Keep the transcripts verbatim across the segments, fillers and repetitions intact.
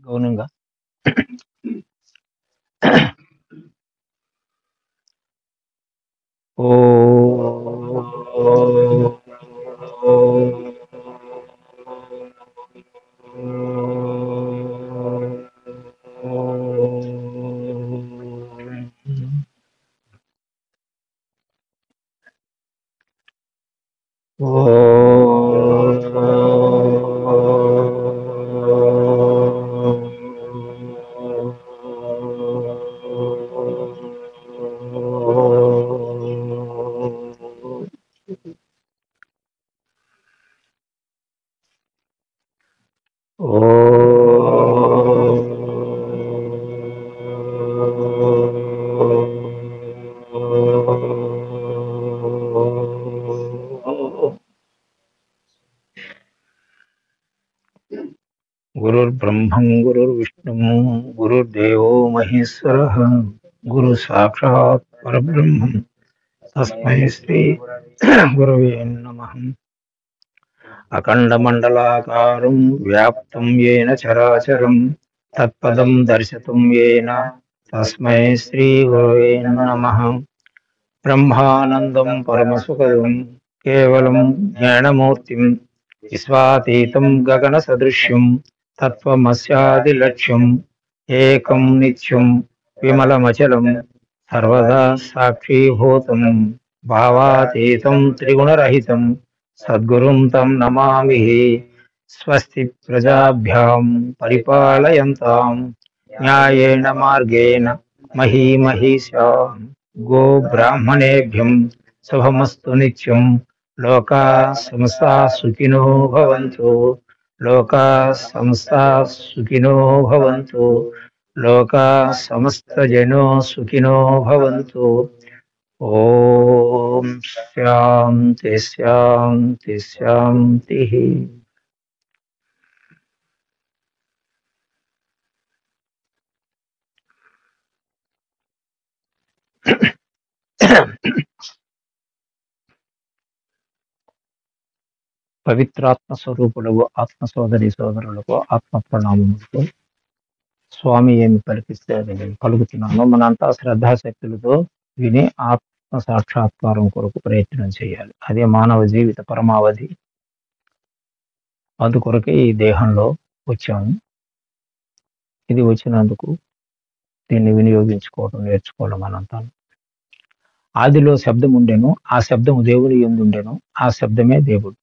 గౌనంగా ఓ గురుర్బ్రహ్మం గురుర్విష్ణుం గురుర్దేవో మహేశ్వరః గురు సాక్షాత్ పరబ్రహ్మం తస్మై శ్రీ గురవే నమః. అఖండమండలాకారం వ్యాప్తం యేన చరాచరం తత్పదం దర్శితం యేన తస్మై శ్రీ గురవే నమః. బ్రహ్మానందం పరమసుఖదం కేవలం జ్ఞానమూర్తిం విశ్వాతీతం గగన సదృశ్యం తత్వమస్యాది లక్ష్యం ఏకం నిత్యం విమలమచలం సర్వదా సాక్షీభూతం భావాతీతం త్రిగుణరహితం సద్గురుం తం నమామి. స్వస్తి ప్రజాభ్యాం పరిపాలయంతాం న్యాయేన మార్గేణ మహీమహీషా గో బ్రాహ్మణేభ్యం శుభమస్తు నిత్యం. లోకా సమస్తా సుఖినో భవంతు లోకా సమస్తా సుఖినో భవంతు లోకా సమస్త జనో సుఖినో భవంతు. ఓం శాంతి శాంతి శాంతి. పవిత్రాత్మ స్వరూపులకు ఆత్మ సోదరి సోదరులకు ఆత్మ ప్రణామములకు స్వామి ఏమి పలికిస్తే అది నేను పలుకుతున్నాను. మనంతా శ్రద్ధాశక్తులతో విని ఆత్మ సాక్షాత్కారం కొరకు ప్రయత్నం చేయాలి. అదే మానవ జీవిత పరమావధి. అందుకొరకే ఈ దేహంలో వచ్చాము. ఇది వచ్చినందుకు దీన్ని వినియోగించుకోవడం నేర్చుకోవడం మనంతా. ఆదిలో శబ్దం ఉండెను, ఆ శబ్దము దేవుని యందు ఉండెను, ఆ శబ్దమే దేవుడు.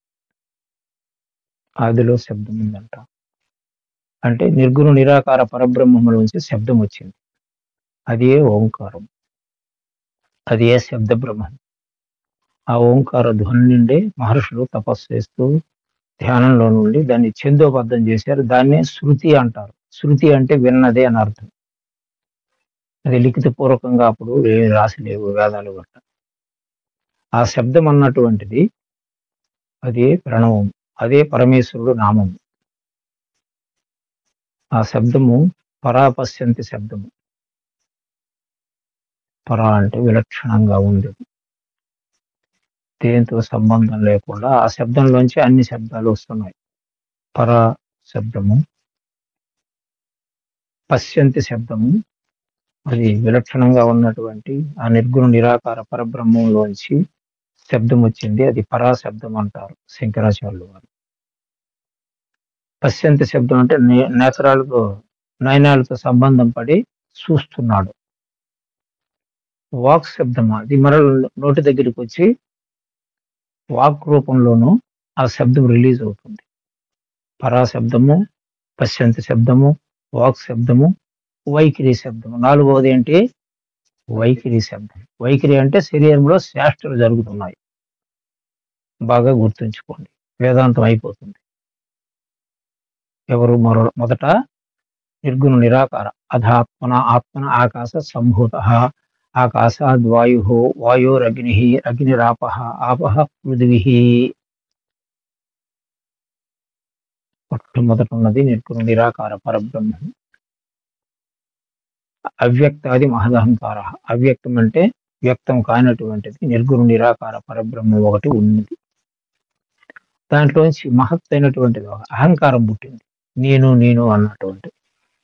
ఆదిలో శబ్దం ఉందంట అంటే నిర్గుణ నిరాకార పరబ్రహ్మములోంచి శబ్దం వచ్చింది. అది ఏ ఓంకారం, అది ఏ శబ్ద బ్రహ్మం. ఆ ఓంకార ధ్వని నుండి మహర్షులు తపస్సు చేస్తూ ధ్యానంలో నుండి దాన్ని ఛందోబద్ధం చేశారు. దాన్నే శృతి అంటారు. శృతి అంటే విన్నదే అని అర్థం. అది లిఖిత పూర్వకంగా అప్పుడు ఏమి రాసి లేవు వేదాలు గట్ట. ఆ శబ్దం అన్నటువంటిది అదే ప్రణవం, అదే పరమేశ్వరుడు నామం. ఆ శబ్దము పరాపశ్యంతి శబ్దము. పరా అంటే విలక్షణంగా ఉండేది, దేంతో సంబంధం లేకుండా ఆ శబ్దంలోంచి అన్ని శబ్దాలు వస్తున్నాయి. పరా శబ్దము, పశ్యంతి శబ్దము, అది విలక్షణంగా ఉన్నటువంటి ఆ నిర్గుణ నిరాకార పరబ్రహ్మంలోంచి శబ్దం వచ్చింది. అది పరా శబ్దం అంటారు శంకరాచార్యులు వారు. పశ్యంతి శబ్దం అంటే నే- నేత్రాలతో నయనాలతో సంబంధం పడి చూస్తున్నాడు. వాక్ శబ్దం అది మరల నోటి దగ్గరికి వచ్చి వాక్ రూపంలోనూ ఆ శబ్దం రిలీజ్ అవుతుంది. పరా శబ్దము, పశ్యంతి శబ్దము, వాక్ శబ్దము, వైఖరి శబ్దము. నాలుగవది ఏంటి? వైఖరి శబ్దం. వైఖరి అంటే శరీరంలో శాస్త్రాలు జరుగుతున్నాయి. బాగా గుర్తుంచుకోండి, వేదాంతం అయిపోతుంది. ఎవరు మరో మొదట నిర్గుణ నిరాకార అధాత్మన ఆత్మన ఆకాశ సంభూత ఆకాశాద్వాయు వాయోరగ్ని అగ్నిరాప ఆపః పృథివీ. మొట్టమొదట ఉన్నది నిర్గుణ నిరాకార పరబ్రహ్మం. అవ్యక్తాది మహదహంకార. అవ్యక్తం అంటే వ్యక్తం కానటువంటిది నిర్గుణ నిరాకార పరబ్రహ్మం ఒకటి ఉన్నది. దాంట్లోంచి మహత్ అయినటువంటిది ఒక అహంకారం పుట్టింది. నేను నేను అన్నటువంటి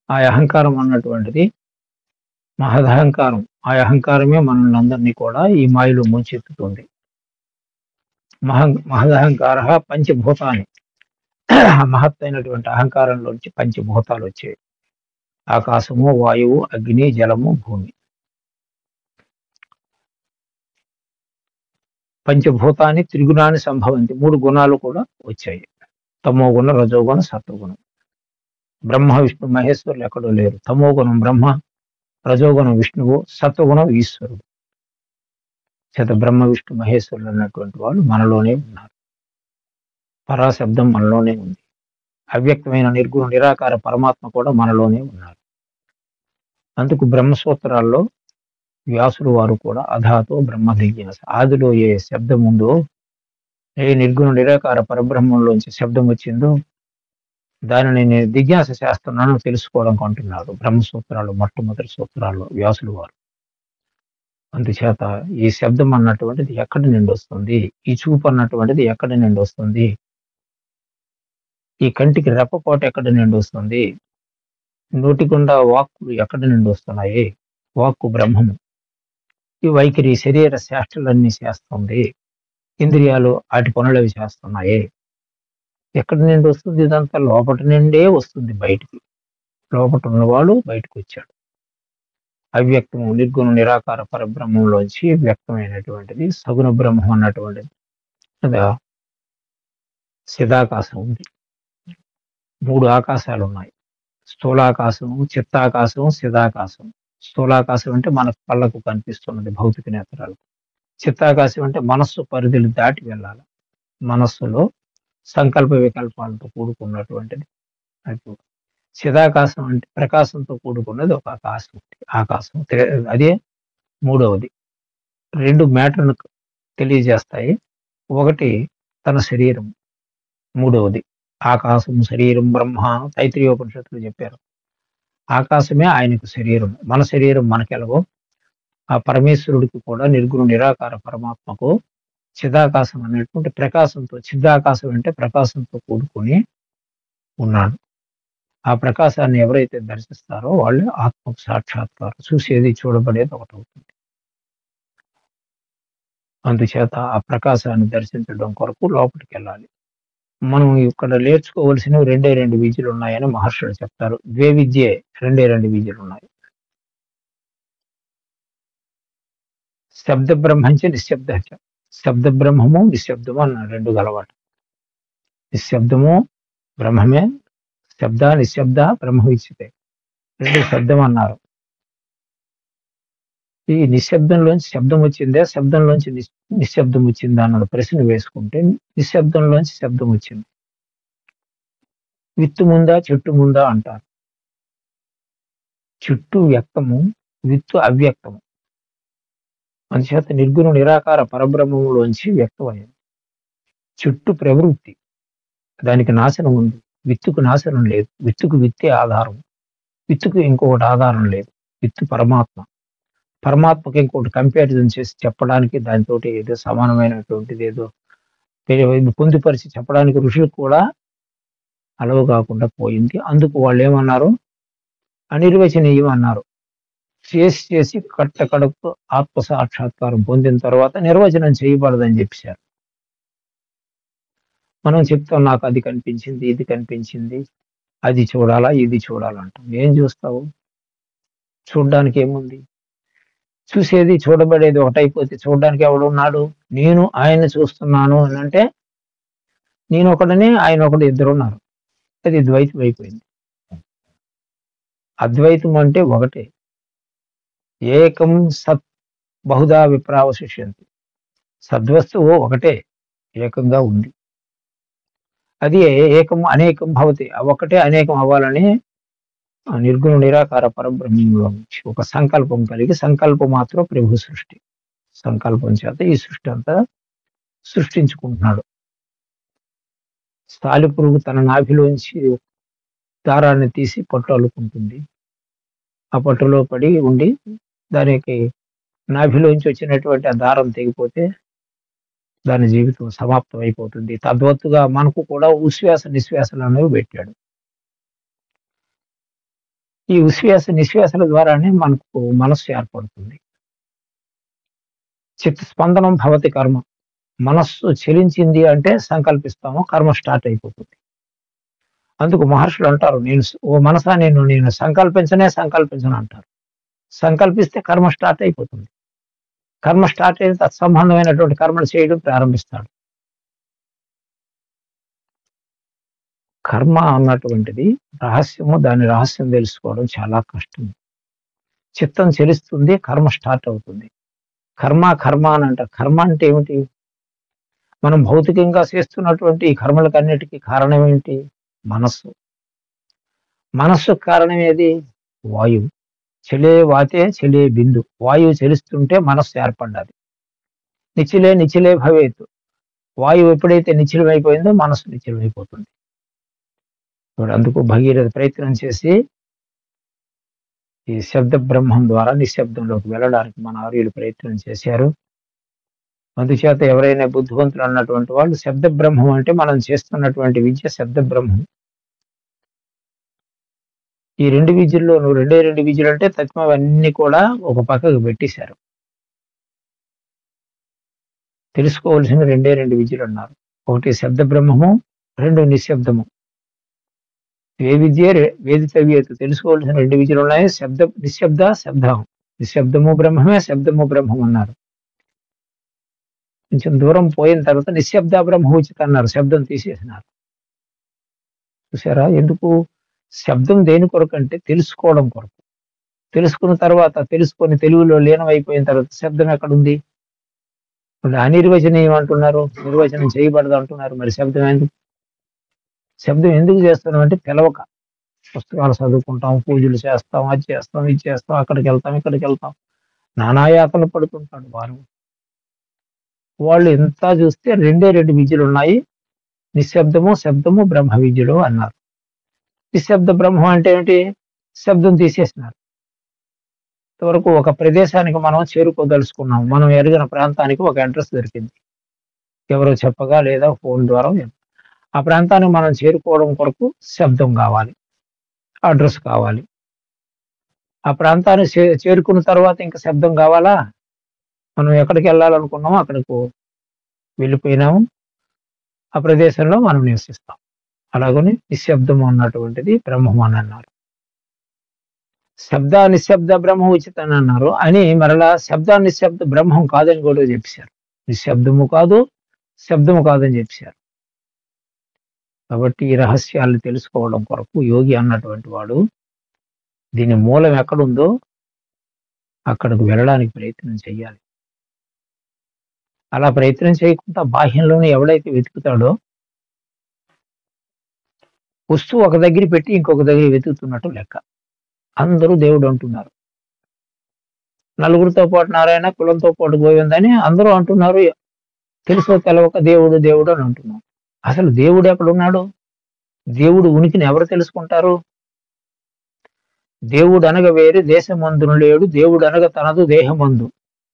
ఆ అహంకారం అన్నటువంటిది మహదహంకారం. ఆ అహంకారమే మనల్ని అందరినీ కూడా ఈ మాయలో ముంచెత్తుతుంది. మహ మహదహంకారః పంచభూతాని. ఆ మహత్తైనటువంటి అహంకారంలోంచి పంచభూతాలు వచ్చాయి. ఆకాశము, వాయువు, అగ్ని, జలము, భూమి. పంచభూతాన్ని త్రిగుణాన్ని సంభవంతి. మూడు గుణాలు కూడా వచ్చాయి. తమో గుణం, రజోగుణం, సత్వగుణం. బ్రహ్మ, విష్ణు, మహేశ్వరులు ఎక్కడో లేరు. తమో గుణం బ్రహ్మ, రజోగుణం విష్ణువు, సత్వగుణం ఈశ్వరుడు. చేత బ్రహ్మ, విష్ణు, మహేశ్వరులు అన్నటువంటి వాళ్ళు మనలోనే ఉన్నారు. పరాశబ్దం మనలోనే ఉంది. అవ్యక్తమైన నిర్గుణ నిరాకార పరమాత్మ కూడా మనలోనే ఉన్నారు. అందుకు బ్రహ్మసూత్రాల్లో వ్యాసుడు వారు కూడా అధాతో బ్రహ్మ జిజ్ఞాస. ఆదిలో ఏ శబ్దం ఉందో, ఏ నిర్గుణ నిరాకార పరబ్రహ్మంలోంచి శబ్దం వచ్చిందో దానిని నేను జిజ్ఞాస చేస్తున్నాను తెలుసుకోవడం అంటున్నాడు బ్రహ్మసూత్రాలు మొట్టమొదటి సూత్రాల్లో వ్యాసుడు వారు. అందుచేత ఈ శబ్దం అన్నటువంటిది ఎక్కడి నుండి వస్తుంది, ఈ చూపు అన్నటువంటిది ఎక్కడి నుండి వస్తుంది, ఈ కంటికి రెప్పపాటు ఎక్కడి నుండి వస్తుంది, నోటిగుండా వాక్కులు ఎక్కడి నుండి వస్తున్నాయి, వాక్కు బ్రహ్మము. ఈ వైఖరి శరీర శాస్త్రాలన్నీ చేస్తుంది, ఇంద్రియాలు వాటి పనులవి చేస్తున్నాయి. ఎక్కడి నుండి వస్తుంది? ఇదంతా లోపటి నుండే వస్తుంది బయటికి. లోపట ఉన్నవాడు బయటకు వచ్చాడు. అవ్యక్తము నిర్గుణ నిరాకార పరబ్రహ్మంలోంచి వ్యక్తమైనటువంటిది సగుణ బ్రహ్మం అన్నటువంటిది కదా. సిదాకాశం ఉంది. మూడు ఆకాశాలు ఉన్నాయి. స్థూలాకాశం, చిత్తాకాశం, సిదాకాశం. స్థూలాకాశం అంటే మన కళ్ళకు కనిపిస్తున్నది భౌతిక నేత్రాలకు. చిత్తాకాశం అంటే మనస్సు పరిధిని దాటి వెళ్ళాలి. మనస్సులో సంకల్ప వికల్పాలతో కూడుకున్నటువంటిది అది. చిదాకాశం అంటే ప్రకాశంతో కూడుకున్నది ఒక ఆకాశం. ఆకాశం అదే మూడవది. రెండు మ్యాటర్ను తెలియజేస్తాయి. ఒకటి తన శరీరం, మూడవది ఆకాశం. శరీరం బ్రహ్మ తైత్రీయోపనిషత్తులు చెప్పారు. ఆకాశమే ఆయనకు శరీరం. మన శరీరం మనకెలగో ఆ పరమేశ్వరుడికి కూడా నిర్గుణ నిరాకార పరమాత్మకు చిదాకాశం అనేటువంటి ప్రకాశంతో, చిదాకాశం అంటే ప్రకాశంతో కూడుకొని ఉన్నాడు. ఆ ప్రకాశాన్ని ఎవరైతే దర్శిస్తారో వాళ్ళు ఆత్మకు సాక్షాత్కారం. చూసేది చూడబడేది ఒకటి అవుతుంది. అందుచేత ఆ ప్రకాశాన్ని దర్శించడం కొరకు లోపలికి వెళ్ళాలి. మనం ఇక్కడ నేర్చుకోవలసినవి రెండే రెండు విద్యలు ఉన్నాయని మహర్షులు చెప్తారు. ద్వే విద్యే, రెండే రెండు విద్యలు ఉన్నాయి. శబ్ద బ్రహ్మంచ నిశ్శబ్ద. శబ్ద బ్రహ్మము నిశ్శబ్దము అన్న రెండు గలవాటు. నిశ్శబ్దము బ్రహ్మమే, శబ్ద నిశ్శబ్ద బ్రహ్మ విచ్చితే రెండు శబ్దం అన్నారు. ఈ నిశ్శబ్దంలోంచి శబ్దం వచ్చిందే, శబ్దంలోంచి నిశ్శబ్దం వచ్చిందా అన్న ప్రశ్న వేసుకుంటే నిశ్శబ్దంలోంచి శబ్దం వచ్చింది. విత్తు ముందా చెట్టు ముందా అంటారు. చెట్టు వ్యక్తము, విత్తు అవ్యక్తము. అందుచేత నిర్గుణ నిరాకార పరబ్రహ్మంలోంచి వ్యక్తమైంది. చెట్టు ప్రవృత్తి, దానికి నాశనం ఉంది. విత్తుకు నాశనం లేదు. విత్తుకు విత్తే ఆధారం, విత్తుకు ఇంకొకటి ఆధారం లేదు. విత్తు పరమాత్మ. పరమాత్మకి ఇంకోటి కంపారిజన్ చేసి చెప్పడానికి దానితో ఏదో సమానమైనటువంటిది ఏదో పొందుపరిచి చెప్పడానికి ఋషులకు కూడా అలవ కాకుండా పోయింది. అందుకు వాళ్ళు ఏమన్నారు, అనిర్వచనీయం అన్నారు. చేసి చేసి కట్ట కడుపు ఆత్మ సాక్షాత్కారం పొందిన తర్వాత నిర్వచనం చేయబడదని చెప్పారు. మనం చెప్తాం, నాకు అది కనిపించింది, ఇది కనిపించింది, అది చూడాలా, ఇది చూడాలంటాం. ఏం చూస్తావు? చూడడానికి ఏముంది? చూసేది చూడబడేది ఒకటైపోతే చూడడానికి ఎవడున్నాడు? నేను ఆయన చూస్తున్నాను అని అంటే నేను ఒకడనే, ఆయన ఒకడు, ఇద్దరు ఉన్నారు. అది ద్వైతం అయిపోయింది. అద్వైతం అంటే ఒకటే. ఏకం సత్ బహుదా విప్రావశిష్యంతి. సద్వస్తువు ఒకటే, ఏకంగా ఉంది. అది ఏకం అనేకం భవతి. ఒకటే అనేకం అవ్వాలని నిర్గుణ నిరాకార పరబ్రహ్మంలో నుంచి ఒక సంకల్పం కలిగి, సంకల్పం మాత్రం ప్రభు సృష్టి. సంకల్పం చేత ఈ సృష్టి అంతా సృష్టించుకుంటున్నాడు. సాలిపురుగు తన నాభిలోంచి దారాన్ని తీసి పట్టు అల్లుకుంటుంది. ఆ పట్టులో పడి ఉండి దానికి నాభిలోంచి వచ్చినటువంటి ఆ దారం తెగిపోతే దాని జీవితం సమాప్తం అయిపోతుంది. తద్వత్తుగా మనకు కూడా ఉశ్వాస నిశ్వాసలు అనేవి పెట్టాడు. ఈ ఉశ్వాస నిశ్వాసాల ద్వారానే మనకు మనస్సు ఏర్పడుతుంది. చిత్త స్పందనం భవతి కర్మ. మనస్సు చలించింది అంటే సంకల్పిస్తాము, కర్మ స్టార్ట్ అయిపోతుంది. అందుకు మహర్షులు అంటారు, నేను స్- ఓ మనసా నేను నేను సంకల్పించనే సంకల్పించను అంటారు. సంకల్పిస్తే కర్మ స్టార్ట్ అయిపోతుంది. కర్మ స్టార్ట్ అయితే తత్సంబంధమైనటువంటి కర్మలు చేయడం ప్రారంభిస్తాడు. కర్మ అన్నటువంటిది రహస్యము, దాని రహస్యం తెలుసుకోవడం చాలా కష్టం. చిత్తం చెలిస్తుంది, కర్మ స్టార్ట్ అవుతుంది. కర్మ కర్మ అని అంటారు. కర్మ అంటే ఏమిటి? మనం భౌతికంగా చేస్తున్నటువంటి ఈ కర్మలకన్నిటికీ కారణం ఏంటి? మనస్సు. మనస్సుకు కారణం ఏది? వాయువు. చెలే వాతే చెలే బిందు. వాయువు చెలిస్తుంటే మనస్సు ఏర్పడ్డది. నిచ్చిలే నిచ్చిలే భవేత్. వాయువు ఎప్పుడైతే నిశ్చలమైపోయిందో మనస్సు నిశ్చలమైపోతుంది. ఇప్పుడు అందుకు భగీరథ ప్రయత్నం చేసి ఈ శబ్ద బ్రహ్మం ద్వారా నిశ్శబ్దంలోకి వెళ్ళడానికి మన ఆర్యులు ప్రయత్నం చేశారు. అందుచేత ఎవరైనా బుద్ధివంతులు అన్నటువంటి వాళ్ళు శబ్ద బ్రహ్మం అంటే మనం చేస్తున్నటువంటి విద్య శబ్ద బ్రహ్మం. ఈ రెండు విద్యల్లో నువ్వు రెండే రెండు విద్యలు అంటే తత్వం అవన్నీ కూడా ఒక పక్కకు పెట్టేశారు. తెలుసుకోవాల్సిన రెండే రెండు విద్యలు అన్నారు. ఒకటి శబ్ద బ్రహ్మము, రెండు నిశ్శబ్దము. ఏ విద్య రె- వేదితవ్యత తెలుసుకోవాల్సిన రెండు విద్యలు ఉన్నాయి. శబ్ద నిశ్శబ్ద శబ్దం. నిశ్శబ్దము బ్రహ్మమే, శబ్దము బ్రహ్మం అన్నారు. కొంచెం దూరం పోయిన తర్వాత నిశ్శబ్ద బ్రహ్మ ఉచిత అన్నారు. శబ్దం తీసేసినారు. చూసారా? ఎందుకు? శబ్దం దేని కొరకు అంటే తెలుసుకోవడం కొరకు. తెలుసుకున్న తర్వాత తెలుసుకొని తెలుగులో లీనమైపోయిన తర్వాత శబ్దం ఎక్కడుంది? ఇప్పుడు అనిర్వచనీయం అంటున్నారు, నిర్వచనం చేయబడదు అంటున్నారు. మరి శబ్దం ఎందుకు? శబ్దం ఎందుకు చేస్తున్నాం అంటే తెలవక. పుస్తకాలు చదువుకుంటాం, పూజలు చేస్తాం, అది చేస్తాం, ఇది చేస్తాం, అక్కడికి వెళ్తాం, ఇక్కడికి వెళ్తాం, నానాయాతలు పడుతుంటాడు వారు. వాళ్ళు ఎంత చూస్తే రెండే రెండు విద్యలు ఉన్నాయి, నిశ్శబ్దము శబ్దము బ్రహ్మ విద్యలు అన్నారు. నిశ్శబ్ద బ్రహ్మం అంటే ఏంటి? శబ్దం తీసేసినారు. ఇంతవరకు ఒక ప్రదేశానికి మనం చేరుకోదలుచుకున్నాం, మనం ఎరిగిన ప్రాంతానికి ఒక అడ్రస్ దొరికింది, ఎవరో చెప్పగా లేదా ఫోన్ ద్వారా. ఆ ప్రాంతానికి మనం చేరుకోవడం కొరకు శబ్దం కావాలి, అడ్రస్ కావాలి. ఆ ప్రాంతాన్ని చే చేరుకున్న తర్వాత ఇంకా శబ్దం కావాలా? మనం ఎక్కడికి వెళ్ళాలనుకున్నామో అక్కడికి వెళ్ళిపోయినాము, ఆ ప్రదేశంలో మనం నివసిస్తాం. అలాగని నిశ్శబ్దం అన్నటువంటిది బ్రహ్మం అని అన్నారు. శబ్ద నిశ్శబ్ద బ్రహ్మ ఉచిత అని అన్నారు అని మరలా శబ్ద నిశ్శబ్ద బ్రహ్మం కాదని కూడా చెప్పారు. నిశ్శబ్దము కాదు, శబ్దము కాదని చెప్పారు. కాబట్టి ఈ రహస్యాలు తెలుసుకోవడం కొరకు యోగి అన్నటువంటి వాడు దీని మూలం ఎక్కడుందో అక్కడికి వెళ్ళడానికి ప్రయత్నం చేయాలి. అలా ప్రయత్నం చేయకుండా బాహ్యంలోనే ఎవడైతే వెతుకుతాడో వస్తువు ఒక దగ్గర పెట్టి ఇంకొక దగ్గర వెతుకుతున్నట్టు లెక్క. అందరూ దేవుడు అంటున్నారు. నలుగురితో పాటు నారాయణ, కులంతో పాటు గోవిందని అందరూ అంటున్నారు. తెలుసో తెలవక దేవుడు దేవుడు అని అంటున్నారు. అసలు దేవుడు ఎక్కడున్నాడు? దేవుడు ఉనికిని ఎవరు తెలుసుకుంటారు? దేవుడు అనగ వేరు దేశమందును లేడు, దేవుడు అనగ తనదు దేహమందు.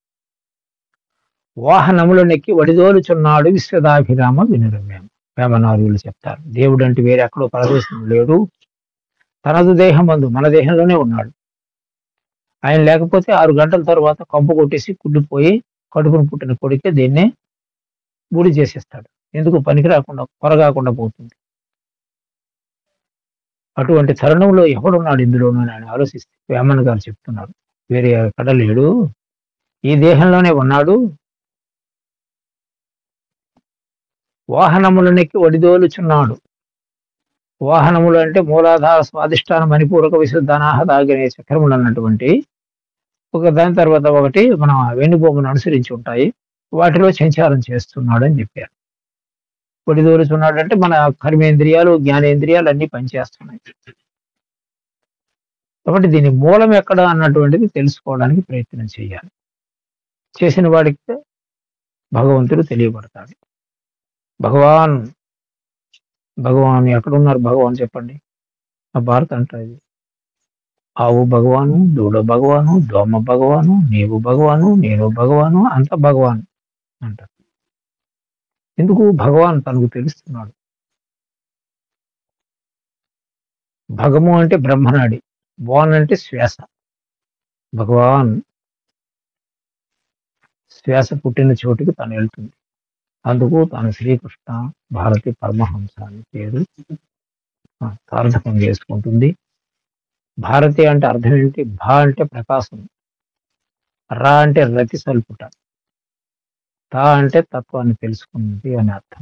వాహనములు నెక్కి వడిదోలుచున్నాడు విశ్వదాభిరామ వినురమేమ. వేమనార్యులు చెప్తారు. దేవుడు అంటే వేరే ఎక్కడో పరదేశం లేడు, తనదు దేహమందు, మన దేహంలోనే ఉన్నాడు. ఆయన లేకపోతే ఆరు గంటల తర్వాత కంపు కొట్టేసి కుళ్ళిపోయి కడుపును పుట్టిన కొడుకే దీన్నే బూడి చేసేస్తాడు. ఎందుకు? పనికి రాకుండా కొరగాకుండా పోతుంది. అటువంటి తరుణంలో ఎవడున్నాడు ఇందులోనూ అని ఆయన ఆలోచిస్తే వేమన్న గారు చెప్తున్నారు, వేరే ఎక్కడ లేడు, ఈ దేహంలోనే ఉన్నాడు. వాహనములనెక్కి వడిదోలుచున్నాడు. వాహనములు అంటే మూలాధార స్వాదిష్టాన మణిపూరక విశుద్ధనాహదాగినే చక్రములు అన్నటువంటి ఒక దాని తర్వాత ఒకటి మన వెన్నుబొమ్మను అనుసరించి ఉంటాయి. వాటిలో సంచారం చేస్తున్నాడు అని చెప్పారు. వడిదోలుచున్నాడు అంటే మన కర్మేంద్రియాలు, జ్ఞానేంద్రియాలు అన్ని పనిచేస్తున్నాయి. కాబట్టి దీని మూలం ఎక్కడ అన్నటువంటిది తెలుసుకోవడానికి ప్రయత్నం చేయాలి. చేసిన వాడికి భగవంతుడు తెలియబడతాడు. భగవాన్ భగవాన్ ఎక్కడున్నారు? భగవాన్ చెప్పండి. ఆ భారత అంటారు, ఆవు భగవాను, దూడ భగవాను, దోమ భగవాను, నీవు భగవాను, నేను భగవాను, అంత భగవాన్ అంటారు. ఎందుకు? భగవాన్ తనకు తెలుస్తున్నాడు. భగము అంటే బ్రహ్మనాడి, బాన్ అంటే శ్వాస. భగవాన్ శ్వాస పుట్టిన చోటుకి తను వెళ్తుంది. అందుకు తాను శ్రీకృష్ణ భారతి పరమహంస అని పేరు ఆ, సార్థకం చేసుకుంటుంది. భారతి అంటే అర్థం ఏంటి? భా అంటే ప్రకాశం, రా అంటే రతి సల్పుట, తా అంటే తత్వాన్ని తెలుసుకున్నది అని అర్థం.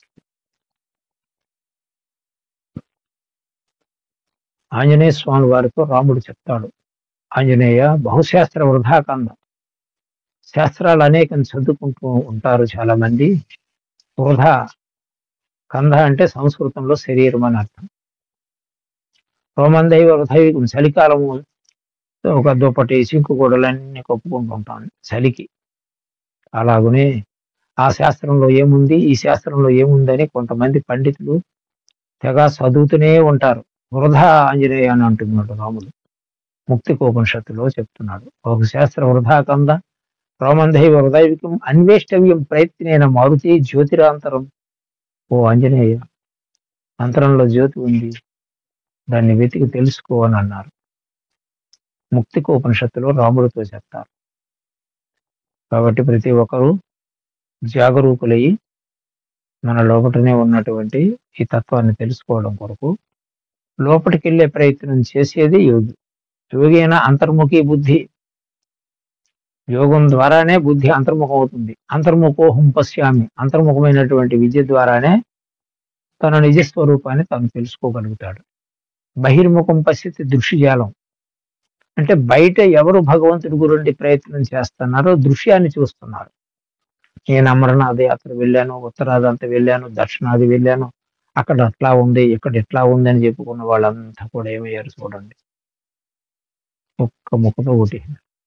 ఆంజనేయ స్వామి వారితో రాముడు చెప్తాడు, ఆంజనేయ బహుశాస్త్ర వృధా కంద. శాస్త్రాలు అనేకం చదువుకుంటూ ఉంటారు చాలా మంది, వృధా. కంద అంటే సంస్కృతంలో శరీరం అని అర్థం. రోమందైవ వృధైవం, చలికాలము ఒక దుప్పటి సింకు గోడలన్నీ కప్పుకుంటూ ఉంటాను చలికి. అలాగనే ఆ శాస్త్రంలో ఏముంది, ఈ శాస్త్రంలో ఏముందని కొంతమంది పండితులు తెగ చదువుతూనే ఉంటారు. వృధా ఆంజనేయ అని అంటున్నాడు రాముడు. ముక్తికోపనిషత్తులో చెప్తున్నాడు, ఒక శాస్త్ర వృధా కంద రోమందైవ హృదైవికం అన్వేష్టవ్యం ప్రయత్నేన మారుతి జ్యోతిరాంతరం. ఓ ఆంజనేయ, అంతరంలో జ్యోతి ఉంది, దాన్ని వెతికి తెలుసుకో అని అన్నారు. ముక్తికోపనిషత్తులో రాముడితో చెప్తారు. కాబట్టి ప్రతి ఒక్కరూ జాగరూకులయ్యి మన లోపటనే ఉన్నటువంటి ఈ తత్వాన్ని తెలుసుకోవడం కొరకు లోపలికి వెళ్ళే ప్రయత్నం చేసేది యోగి. యోగి అయినా అంతర్ముఖి బుద్ధి. యోగం ద్వారానే బుద్ధి అంతర్ముఖం అవుతుంది. అంతర్ముఖోహం పశ్యామి, అంతర్ముఖమైనటువంటి విద్య ద్వారానే తన నిజస్వరూపాన్ని తాను తెలుసుకోగలుగుతాడు. బహిర్ముఖం పశ్యతి దృశ్యజాలం అంటే బయట ఎవరు భగవంతుడి గురించి ప్రయత్నం చేస్తున్నారో దృశ్యాన్ని చూస్తున్నారు. నేను అమరనాథ యాత్ర వెళ్ళాను, ఉత్తరాదంతా వెళ్ళాను, దక్షిణాది వెళ్ళాను, అక్కడ అట్లా ఉంది, ఇక్కడ ఇట్లా ఉంది అని చెప్పుకున్న వాళ్ళంతా కూడా ఏమయ్యారు చూడండి, ఒక్క ముఖతో ఒకటి.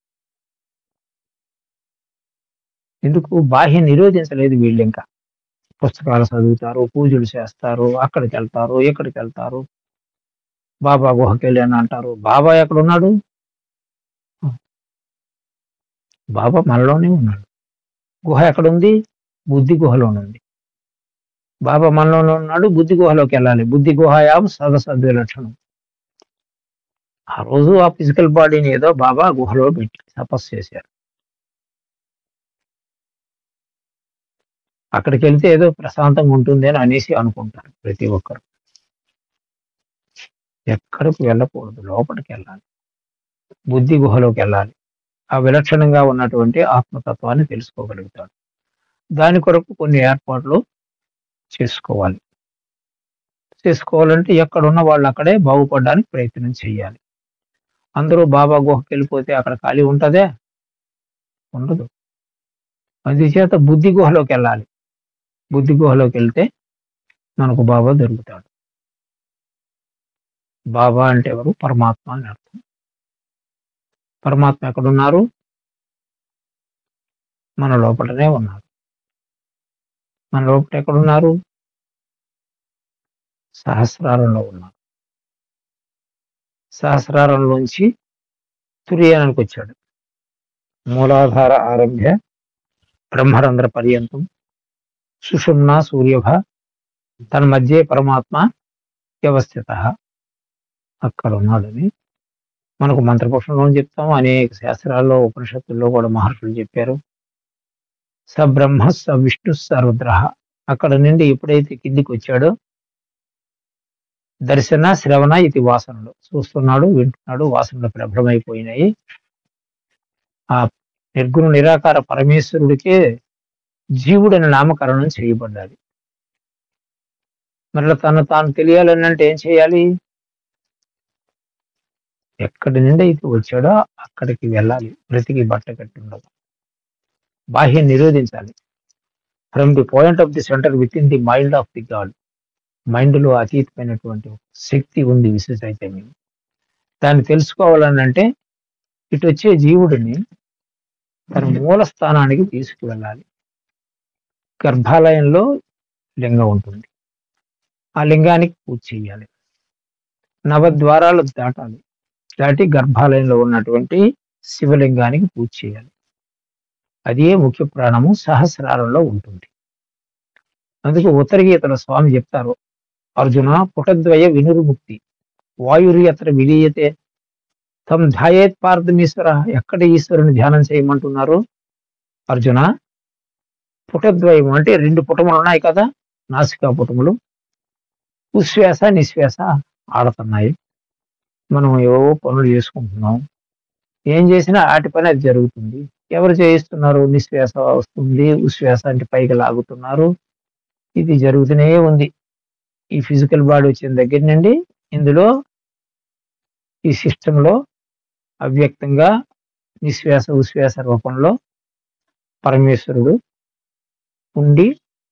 ఎందుకు? బాహ్య నిరోధించలేదు వీళ్ళు. ఇంకా పుస్తకాలు చదువుతారు, పూజలు చేస్తారు, అక్కడికి వెళ్తారు, ఇక్కడికి వెళ్తారు, బాబా గుహకి వెళ్ళాను అంటారు. బాబా ఎక్కడున్నాడు? బాబా మనలోనే ఉన్నాడు. గుహ ఎక్కడుంది? బుద్ధి గుహలోనుంది. బాబా మనలోనే ఉన్నాడు, బుద్ధి గుహలోకి వెళ్ళాలి. బుద్ధి గుహయాం సదసద్వి లక్షణం. ఆ రోజు ఆ ఫిజికల్ బాడీని ఏదో బాబా గుహలో పెట్టి తపస్సు చేశారు. అక్కడికి వెళ్తే ఏదో ప్రశాంతంగా ఉంటుంది అని అనేసి అనుకుంటారు ప్రతి ఒక్కరు. ఎక్కడికి వెళ్ళకూడదు, లోపలికి వెళ్ళాలి, బుద్ధి గుహలోకి వెళ్ళాలి. ఆ విలక్షణంగా ఉన్నటువంటి ఆత్మతత్వాన్ని తెలుసుకోగలుగుతాడు. దాని కొరకు కొన్ని ఏర్పాట్లు చేసుకోవాలి. చేసుకోవాలంటే ఎక్కడున్న వాళ్ళు అక్కడే బాగుపడడానికి ప్రయత్నం చేయాలి. అందరూ బాబా గుహకి వెళ్ళిపోతే అక్కడ ఖాళీ ఉంటుందే? ఉండదు. అందుచేత బుద్ధి గుహలోకి వెళ్ళాలి. బుద్ధి గుహలోకి వెళ్తే మనకు బాబా దొరుకుతాడు. బాబా అంటే ఎవరు? పరమాత్మ అని అర్థం. పరమాత్మ ఎక్కడున్నారు? మన లోపలనే ఉన్నారు. మన లోపల ఎక్కడున్నారు? సహస్రారంలో ఉన్నారు. సహస్రారంలోంచి తుర్యానికి వచ్చాడు. మూలాధార ఆరభ్య బ్రహ్మరంధ్ర పర్యంతం సుషుమ్నా సూర్యభ తన్మధ్యే పరమాత్మ వ్యవస్థిత. అక్కడ ఉన్నాడని మనకు మంత్రపుష్పంలో చెప్తాము, అనేక శాస్త్రాల్లో ఉపనిషత్తుల్లో కూడా మహర్షులు చెప్పారు. స బ్రహ్మ స విష్ణు స రుద్ర. అక్కడ నుండి ఎప్పుడైతే కిందికి వచ్చాడో దర్శన శ్రవణ ఇది వాసనలు చూస్తున్నాడు, వింటున్నాడు, వాసనలు ప్రబలమైపోయినాయి. ఆ నిర్గుణ నిరాకార పరమేశ్వరుడికే జీవుడని నామకరణం చేయబడ్డాడు. మరలా తను తాను తెలియాలని అంటే ఏం చేయాలి? ఎక్కడి నుండి అయితే వచ్చాడో అక్కడికి వెళ్ళాలి. బ్రతికి బట్ట కట్టి ఉండదు. బాహ్యం నిరోధించాలి. From the point of the centre with in the mind of the god. Mind లో అతీతమైనటువంటి శక్తి ఉంది, విశేష చైతన్యం. దాన్ని తెలుసుకోవాలని అంటే ఇటు వచ్చే జీవుడిని తన మూల స్థానానికి తీసుకువెళ్ళాలి. గర్భాలయంలో లింగం ఉంటుంది. ఆ లింగానికి పూజ చేయాలి. నవద్వారాలు దాటాలి. దాటి గర్భాలయంలో ఉన్నటువంటి శివలింగానికి పూజ చేయాలి. అదే ముఖ్య ప్రాణము సహస్రారంలో ఉంటుంది. అందుకు ఉత్తర గీతలో స్వామి చెప్తారు, అర్జున పుటద్వయ వినుర్ముక్తి వాయుర్యత్ర విలీయతే తం ధ్యాయేత్ పార్థమీశ్వర, ఎక్కడ ఈశ్వరుని ధ్యానం చేయమంటున్నారు అర్జున? పుటద్వయం అంటే రెండు పుటములు ఉన్నాయి కదా, నాసికా పుటములు. ఉశ్వాస నిశ్వాస ఆడుతున్నాయి. మనం ఏవో పనులు చేసుకుంటున్నాం. ఏం చేసినా ఆటి పని అది జరుగుతుంది. ఎవరు చేయిస్తున్నారు? నిశ్వాస వస్తుంది, ఉశ్వాస అంటే పైకి లాగుతున్నారు. ఇది జరుగుతూనే ఉంది. ఈ ఫిజికల్ బాడీ వచ్చిన దగ్గర నుండి ఇందులో ఈ సిస్టంలో అవ్యక్తంగా నిశ్వాస ఉశ్వాస రూపంలో పరమేశ్వరుడు ఉండి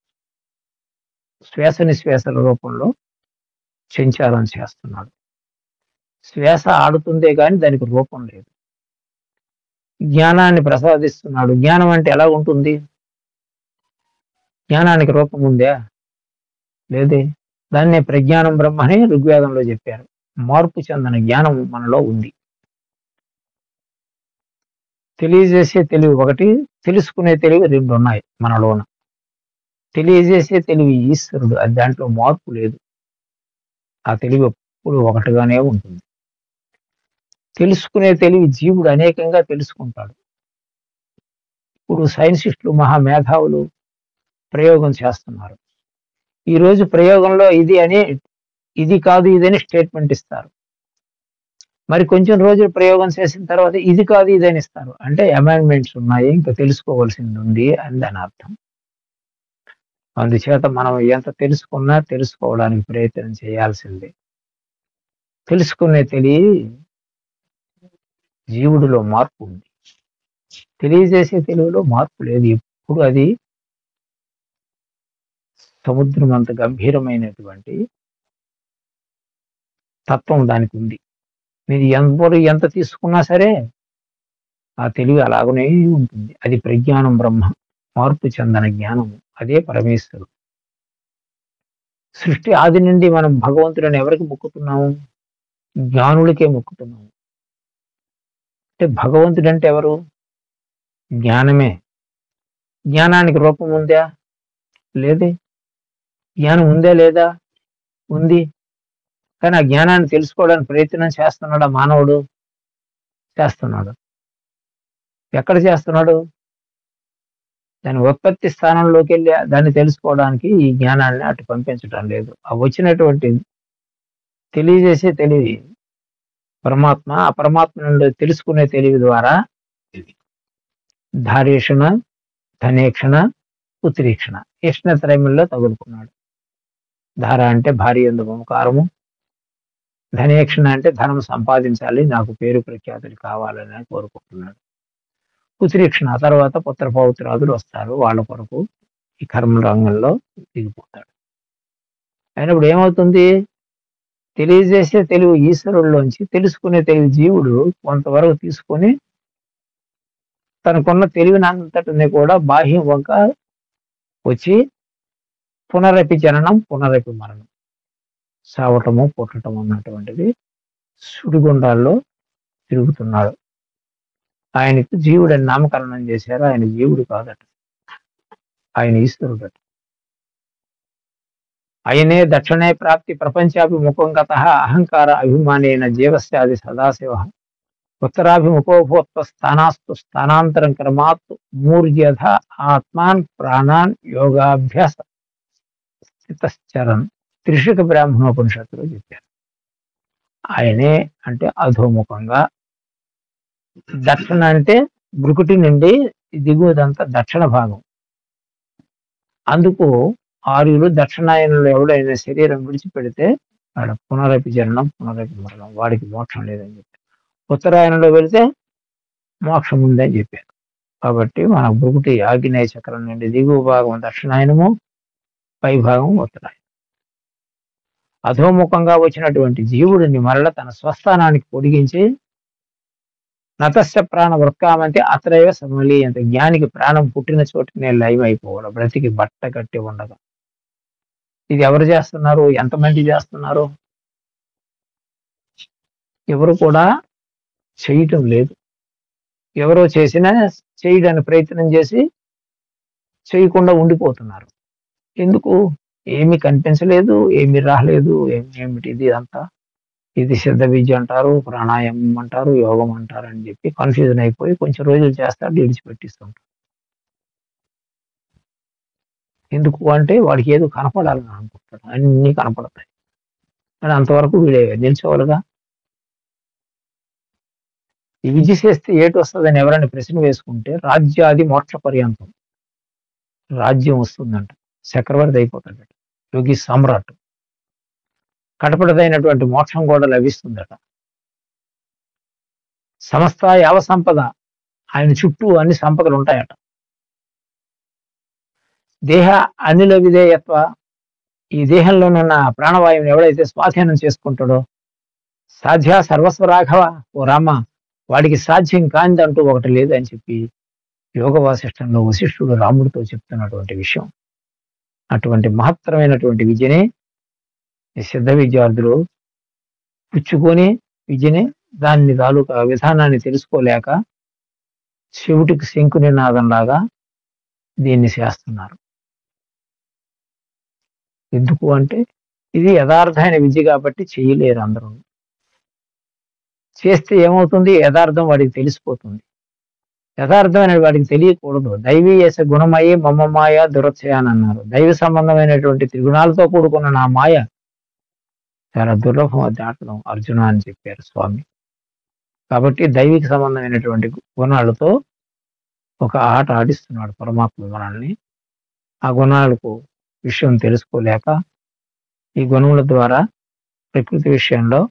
శ్వాస నిశ్వాసల రూపంలో సంచారం చేస్తున్నాడు. శ్వాస ఆడుతుందే కానీ దానికి రూపం లేదు. జ్ఞానాన్ని ప్రసాదిస్తున్నాడు. జ్ఞానం అంటే ఎలా ఉంటుంది? జ్ఞానానికి రూపం ఉందా? లేదే. దాన్నే ప్రజ్ఞానం బ్రహ్మ అని ఋగ్వేదంలో చెప్పారు. మార్పు చెందిన జ్ఞానం మనలో ఉంది. తెలియజేసే తెలివి ఒకటి, తెలుసుకునే తెలివి రెండు ఉన్నాయి మనలోన. తెలియజేసే తెలివి ఈశ్వరుడు, అది దాంట్లో మార్పు లేదు. ఆ తెలివి ఎప్పుడు ఒకటిగానే ఉంటుంది. తెలుసుకునే తెలివి జీవుడు అనేకంగా తెలుసుకుంటాడు. ఇప్పుడు సైన్సిస్టులు మహా మేధావులు ప్రయోగం చేస్తున్నారు. ఈరోజు ప్రయోగంలో ఇది అని, ఇది కాదు ఇదని స్టేట్మెంట్ ఇస్తారు. మరి కొంచెం రోజులు ప్రయోగం చేసిన తర్వాత ఇది కాదు ఇదని ఇస్తారు. అంటే అమెండ్మెంట్స్ ఉన్నాయి, ఇంకా తెలుసుకోవాల్సింది ఉంది అని దాని అర్థం. అందుచేత మనం ఎంత తెలుసుకున్నా తెలుసుకోవడానికి ప్రయత్నం చేయాల్సిందే. తెలుసుకునే తెలియ జీవుడిలో మార్పు ఉంది. తెలియజేసే తెలివిలో మార్పు లేదు. ఎప్పుడు అది సముద్రం అంత గంభీరమైనటువంటి తత్వం దానికి ఉంది. మీరు ఎవరు ఎంత తీసుకున్నా సరే ఆ తెలివి అలాగనే ఉంటుంది. అది ప్రజ్ఞానం బ్రహ్మ, మార్పు చెందన జ్ఞానము. అదే పరమేశ్వరుడు. సృష్టి ఆది నుండి మనం భగవంతుడిని ఎవరికి మొక్కుతున్నాము? జ్ఞానులకే మొక్కుతున్నాము. అంటే భగవంతుడు అంటే ఎవరు? జ్ఞానమే. జ్ఞానానికి రూపం ఉందా? లేదే. జ్ఞానం ఉందా లేదా? ఉంది. కానీ ఆ జ్ఞానాన్ని తెలుసుకోవడానికి ప్రయత్నం చేస్తున్నాడా మానవుడు? చేస్తున్నాడు. ఎక్కడ చేస్తున్నాడు? దాని ఉత్పత్తి స్థానంలోకి వెళ్ళి దాన్ని తెలుసుకోవడానికి ఈ జ్ఞానాన్ని అటు పంపించడం లేదు. ఆ వచ్చినటువంటి తెలియజేసే తెలివి పరమాత్మ, ఆ పరమాత్మ నుండి తెలుసుకునే తెలివి ద్వారా ధారేషణ, ధనేక్షణ, ఉత్తరీక్షణ ఇష్ణ త్రైముల్లో తగులుకున్నాడు. ధార అంటే భార్య ఎందు మమకారము, ధనేక్షణ అంటే ధనం సంపాదించాలి, నాకు పేరు ప్రఖ్యాతులు కావాలని కోరుకుంటున్నాడు. ఉత్తరీక్షణ తర్వాత పుత్ర పౌత్రాదులు వస్తారు, వాళ్ళ కొరకు ఈ కర్మ రంగంలో దిగిపోతాడు. అయినప్పుడు ఏమవుతుంది? తెలియజేసే తెలివి ఈశ్వరుల్లోంచి తెలుసుకునే తెలివి జీవుడు కొంతవరకు తీసుకొని తనకున్న తెలివిని అంతటిని కూడా బాహ్యం వంక వచ్చి పునరపి జననం పునరపి మరణం, సావటము పుట్టటం అన్నటువంటిది సుడిగుండాల్లో తిరుగుతున్నాడు. ఆయనకు జీవుడని నామకరణం చేశారు. ఆయన జీవుడు కాదట, ఆయన ఈశ్వరుడట. ఆయనే దక్షిణే ప్రాప్తి ప్రపంచాభిముఖం గత అహంకార అభిమానేన జీవస్యాది సదాశివ ఉత్తరాభిముఖోభూత్వ స్థానాస్తు స్థానాంతరం క్రమాత్ మూర్యధ ఆత్మాన్ ప్రాణాన్ యోగాభ్యాస స్థితశ్చరన్ త్రిశిక బ్రాహ్మణోపనిషత్తులో చెప్పారు. ఆయనే అంటే అధోముఖంగా, దక్షిణ అంటే భృకుటి నుండి దిగువదంతా దక్షిణ భాగం. అందుకు ఆర్యులు దక్షిణాయనంలో ఎవడైనా శరీరం విడిచిపెడితే వాడు పునరపి జననం పునరపి మరణం, వాడికి మోక్షం లేదని చెప్పారు. ఉత్తరాయణంలో వెళితే మోక్షం ఉందని చెప్పారు. కాబట్టి మన భృకుటి ఆగ్నేయ చక్రం నుండి దిగువ భాగం దక్షిణాయనము, పై భాగం ఉత్తరాయణం. అధోముఖంగా వచ్చినటువంటి జీవుడిని మరల తన స్వస్థానానికి పొడిగించి నతస్య ప్రాణ వృక్కామంటే అత్రయ సమలీయంత, జ్ఞానికి ప్రాణం పుట్టిన చోటునే లైవ్ అయిపోవాలి, బ్రతికి బట్ట కట్టి ఉండగా. ఇది ఎవరు చేస్తున్నారు? ఎంతమంది చేస్తున్నారు? ఎవరు కూడా చేయటం లేదు. ఎవరో చేసినా చేయడానికి ప్రయత్నం చేసి చేయకుండా ఉండిపోతున్నారు. ఎందుకు? ఏమి కనిపించలేదు, ఏమి రాలేదు, ఏమిటి ఇది అంతా ఇది సిద్ధ విద్య అంటారు, ప్రాణాయామం అంటారు, యోగం అంటారు అని చెప్పి కన్‌ఫ్యూజన్ అయిపోయి కొంచెం రోజులు చేస్తాడు, విడిచిపెట్టేస్తుంటాడు. ఎందుకు అంటే వాడికి ఏదో కనపడాలని అనుకుంటాడు. అన్నీ కనపడతాయి. కానీ అంతవరకు వీడు నిల్చోవాలిగా. ఈ విద్య చేస్తే ఏటొస్తదని ఎవరైనా ప్రశ్న వేసుకుంటే రాజ్యాది మోక్ష పర్యంతం. రాజ్యం వస్తుందంట. చక్రవర్తి అయిపోతాడట. యోగి సమ్రాట్. కడపటిదైనటువంటి మోక్షం కూడా లభిస్తుందట. సమస్త యావ సంపద ఆయన చుట్టూ అన్ని సంపదలు ఉంటాయట. దేహ అనిల విధేయత్వ ఈ దేహంలోనున్న ప్రాణవాయువుని ఎవడైతే స్వాధీనం చేసుకుంటాడో సాధ్య సర్వస్వ రాఘవ ఓ రామ వాడికి సాధ్యం కానిదంటూ ఒకటి లేదు అని చెప్పి యోగ వాసిష్టంలో వశిష్ఠుడు రాముడితో చెప్తున్నటువంటి విషయం. అటువంటి మహత్తరమైనటువంటి విద్యని సిద్ధ విద్యార్థులు పుచ్చుకొని విద్యని దాన్ని తాలూకా విధానాన్ని తెలుసుకోలేక శివుడికి శంకు నినాదంలాగా దీన్ని చేస్తున్నారు. ఎందుకు అంటే ఇది యథార్థమైన విద్య కాబట్టి చేయలేరు అందరూ. చేస్తే ఏమవుతుంది? యథార్థం వాడికి తెలిసిపోతుంది. యథార్థమైన వాడికి తెలియకూడదు. దైవీయస గుణమయే మమ మాయ దురత్యయ అని అన్నారు. దైవ సంబంధమైనటువంటి త్రిగుణాలతో కూడుకున్న నా మాయ చాలా దుర్లభం దాటడం అర్జున అని చెప్పారు స్వామి. కాబట్టి దైవిక సంబంధమైనటువంటి గుణాలతో ఒక ఆట ఆడిస్తున్నాడు పరమాత్మ మనల్ని. ఆ గుణాలకు విషయం తెలుసుకోలేక ఈ గుణముల ద్వారా ప్రకృతి విషయంలో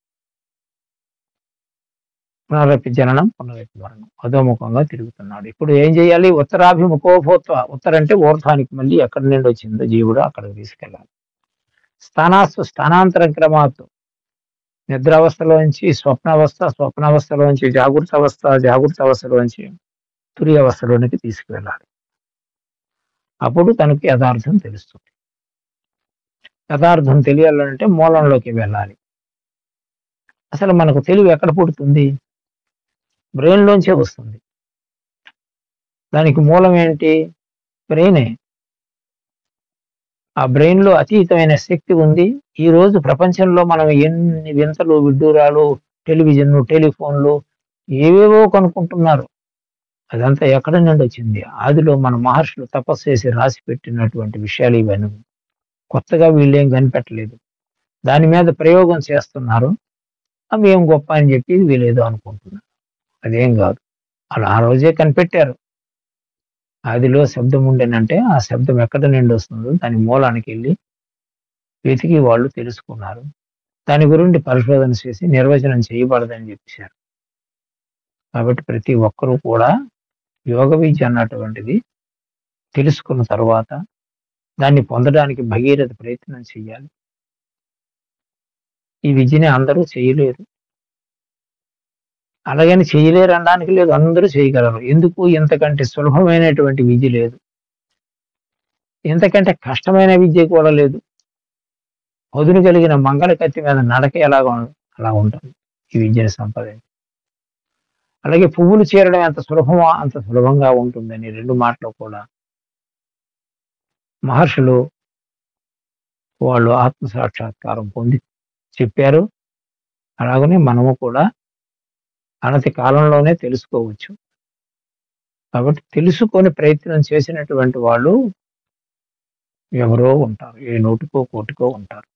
పునరపి జననం పునరపి మరణం అధోముఖంగా తిరుగుతున్నాడు. ఇప్పుడు ఏం చేయాలి? ఉత్తరాభిముఖోభూత్వ. ఉత్తర అంటే ఊర్ధ్వానికి మళ్ళీ ఎక్కడి నుండి వచ్చిందో జీవుడు అక్కడికి తీసుకెళ్ళాలి. స్థానాస్తు స్థానాంతర క్రమాత్తు నిద్రావస్థలోంచి స్వప్నావస్థ, స్వప్నావస్థలోంచి జాగృత అవస్థ, జాగృత అవస్థలోంచి తురి అవస్థలోనికి తీసుకువెళ్ళాలి. అప్పుడు తనకి యథార్థం తెలుస్తుంది. యథార్థం తెలియాలంటే మూలంలోకి వెళ్ళాలి. అసలు మనకు తెలివి ఎక్కడ పుడుతుంది? బ్రెయిన్లోంచే వస్తుంది. దానికి మూలం ఏంటి? బ్రెయినే. ఆ బ్రెయిన్లో అతీతమైన శక్తి ఉంది. ఈ రోజు ప్రపంచంలో మనం ఎన్ని వింతలు, విడ్డూరాలు, టెలివిజన్లు, టెలిఫోన్లు ఏవేవో కనుక్కుంటున్నారు. అదంతా ఎక్కడి నుండి వచ్చింది? ఆదిలో మన మహర్షులు తపస్సు చేసి రాసి పెట్టినటువంటి విషయాలు ఇవన్నీ. కొత్తగా వీళ్ళేం కనిపెట్టలేదు. దాని మీద ప్రయోగం చేస్తున్నారు. అవి ఏం గొప్ప అని చెప్పి వీళ్ళేదో అనుకుంటున్నారు. అదేం కాదు. అలా ఆ రోజే కనిపెట్టారు. ఆదిలో శబ్దం ఉండేనంటే ఆ శబ్దం ఎక్కడి నుండి వస్తుందో దాని మూలానికి వెళ్ళి వెతికి వాళ్ళు తెలుసుకున్నారు. దాని గురించి పరిశోధన చేసి నిర్వచనం చేయబడదని చెప్పారు. కాబట్టి ప్రతి ఒక్కరూ కూడా యోగ విద్య అన్నటువంటిది తెలుసుకున్న తర్వాత దాన్ని పొందడానికి భగీరథ ప్రయత్నం చేయాలి. ఈ విద్యని అందరూ చేయలేరు. అలాగని చేయలేరు అనడానికి లేదు, అందరూ చేయగలరు. ఎందుకు? ఇంతకంటే సులభమైనటువంటి విద్య లేదు, ఇంతకంటే కష్టమైన విద్య కూడా లేదు. పదును కలిగిన మంగళ కత్తి మీద నడక ఎలాగ అలా ఉంటుంది ఈ విద్యను సంపాదించి. అలాగే పువ్వులు చేరడం ఎంత సులభమో అంత సులభంగా ఉంటుందని రెండు మాటలు కూడా మహర్షులు వాళ్ళు ఆత్మ సాక్షాత్కారం పొంది చెప్పారు. అలాగనే మనము కూడా అనతి కాలంలోనే తెలుసుకోవచ్చు. కాబట్టి తెలుసుకొని ప్రయత్నం చేసినటువంటి వాళ్ళు ఎవరో ఉంటారు, ఏ నూటికో కోటికో ఉంటారు.